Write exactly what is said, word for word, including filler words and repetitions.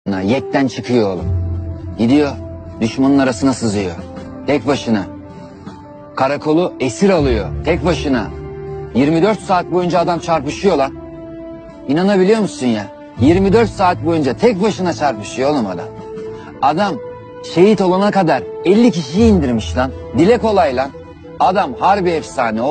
Yekten çıkıyor oğlum. Gidiyor, düşmanın arasına sızıyor. Tek başına. Karakolu esir alıyor. Tek başına. yirmi dört saat boyunca adam çarpışıyor lan. İnanabiliyor musun ya? yirmi dört saat boyunca tek başına çarpışıyor oğlum adam. Adam şehit olana kadar elli kişiyi indirmiş lan. Dile kolay lan. Adam harbi efsane.